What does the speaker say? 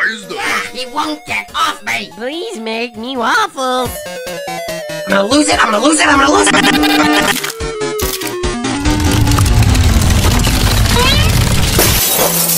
surprised? He won't get off me! Please make me waffles. I'm gonna lose it, I'm gonna lose it, I'm gonna lose it!